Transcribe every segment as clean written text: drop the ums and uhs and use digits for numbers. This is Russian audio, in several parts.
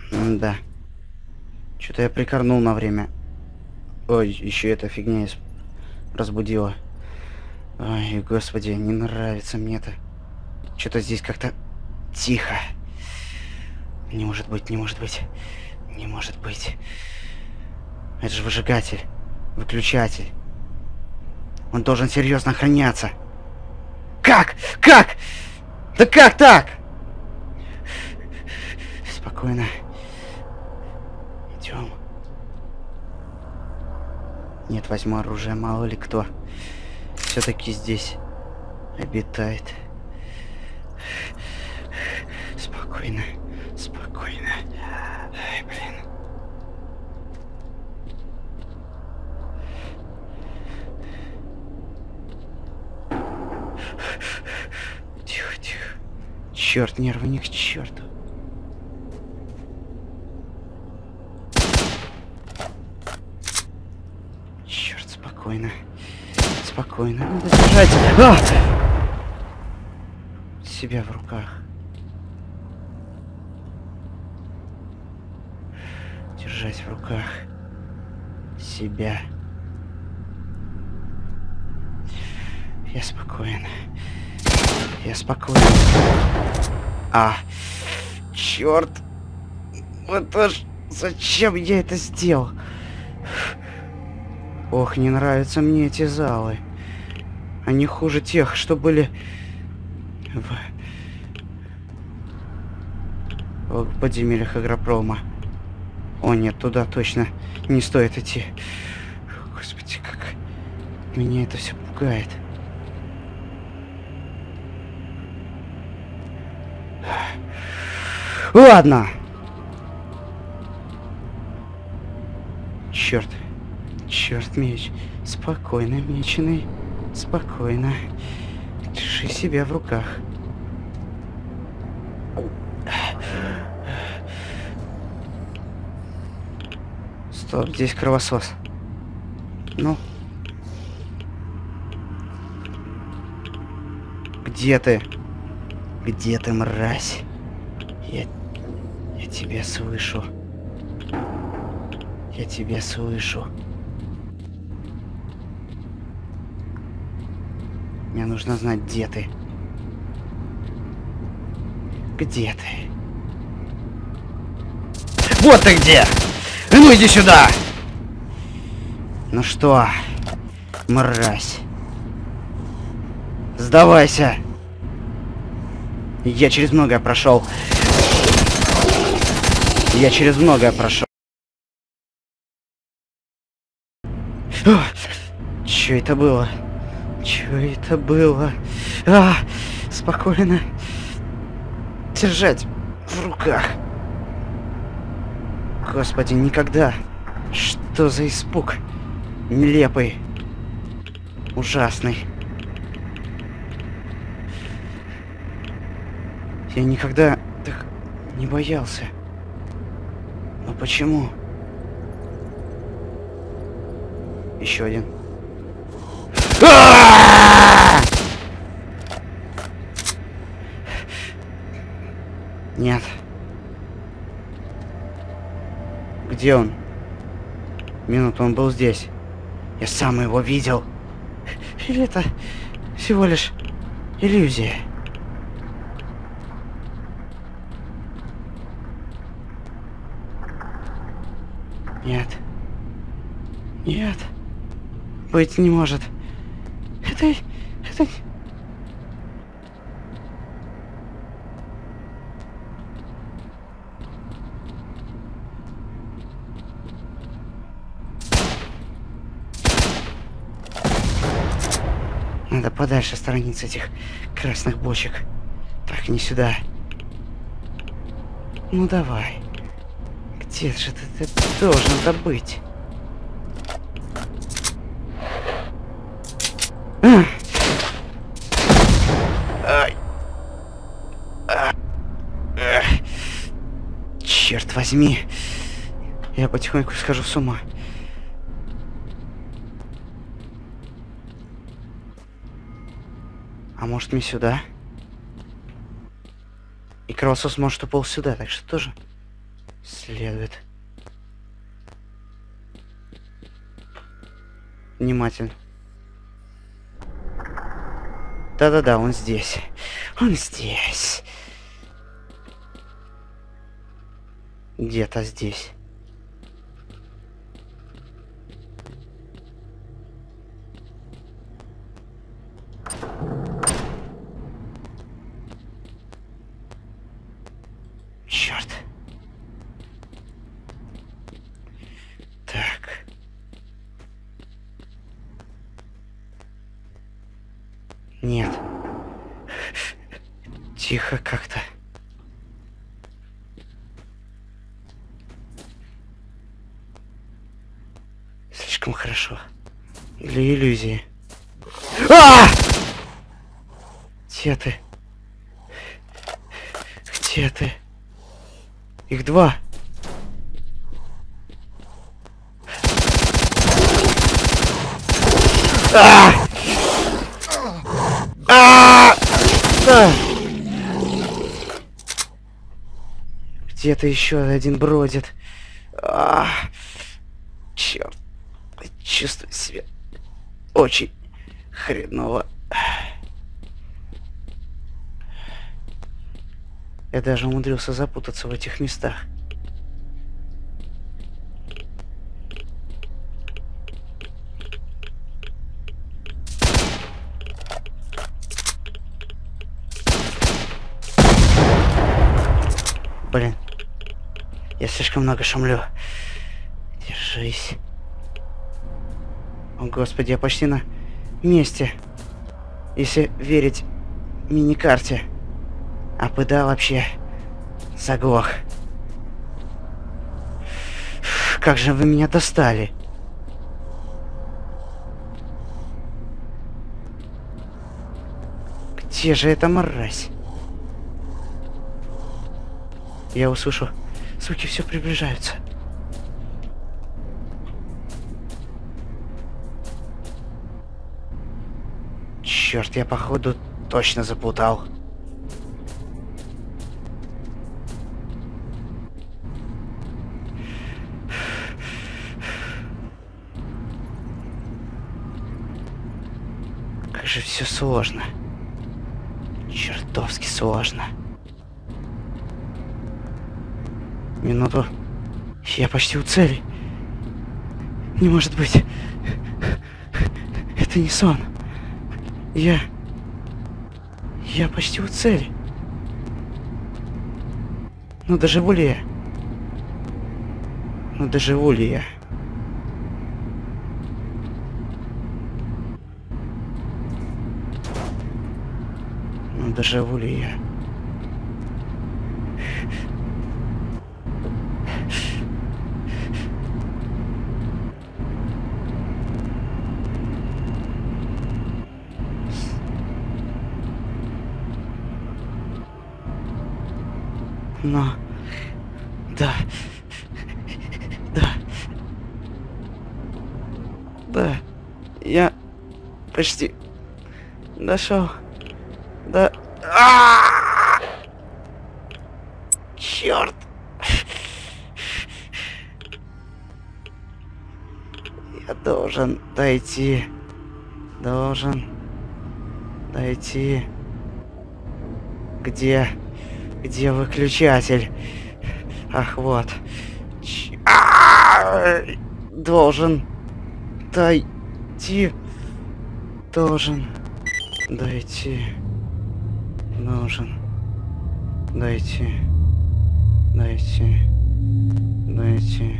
Да. Что-то я прикорнул на время. Ой, еще эта фигня разбудила. Ой, господи, не нравится мне это. Что-то здесь как-то тихо. Не может быть, не может быть. Не может быть. Это же выжигатель. Выключатель. Он должен серьезно охраняться. Как? Как? Да как так? Спокойно. Идем. Нет, возьму оружие, мало ли кто все-таки здесь обитает. Спокойно, спокойно. Ай, блин. Тихо, тихо. Черт, нервы не к черту. Черт, спокойно. Спокойно. Надо держать. Себя в руках. Держать в руках себя. Я спокоен. Я спокоен. Черт. Вот аж зачем я это сделал? Ох, не нравятся мне эти залы. Они хуже тех, что были в подземельях Агропрома. О нет, туда точно не стоит идти. Господи, как меня это все пугает. Ладно. Черт. Черт, меч. Спокойно, меченый. Спокойно. Держи себя в руках. Стоп, здесь кровосос. Ну. Где ты? Где ты, мразь? Я тебя слышу. Я тебя слышу. Мне нужно знать, где ты. Где ты? Вот ты где! Ну иди сюда! Ну что, мразь? Сдавайся! Я через многое прошел. Я через многое прошел. Что это было? Что это было? Спокойно. Держать в руках. Господи, никогда. Что за испуг? Нелепый. Ужасный. Я никогда так не боялся. Но почему? Еще один. Нет. Где он? Минуту, он был здесь. Я сам его видел. Или это всего лишь иллюзия? Нет. Нет. Быть не может. Это... Надо подальше сторониться этих красных бочек. Так, не сюда. Ну давай. Где же ты должен-то быть? Черт возьми. Я потихоньку схожу с ума. А может мне сюда? И кровосос может упал сюда, так что тоже Следует. Внимательно. Да-да-да, он здесь. Он здесь. Где-то здесь. Черт. Так. Нет. Тихо как-то. Слишком хорошо. Для иллюзии. А! Где ты? Где ты? Их два. А! А! А! Где-то еще один бродит. А! Черт. Чувствую себя очень хреново. Я даже умудрился запутаться в этих местах. Блин. Я слишком много шумлю. Держись. О, господи, я почти на месте. Если верить мини-карте. А ПДА вообще заглох. Как же вы меня достали. Где же эта мразь? Я услышу. Звуки все приближаются. Черт, я походу точно заплутал. Как же все сложно. Чертовски сложно. Минуту. Я почти у цели. Не может быть. Это не сон. Я почти у цели. Но доживу ли я? Но доживу ли я? Но доживу ли я? Но... Да. Да. Да. Я почти дошел. Да. Черт. Я должен дойти. Должен дойти. Где? Где выключатель? Ах, вот. Должен дойти. Должен дойти. Должен дойти. Дойти. Дойти.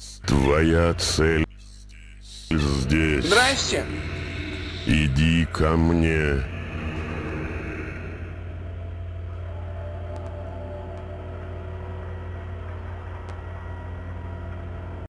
Твоя цель здесь. Здрасте. Иди ко мне.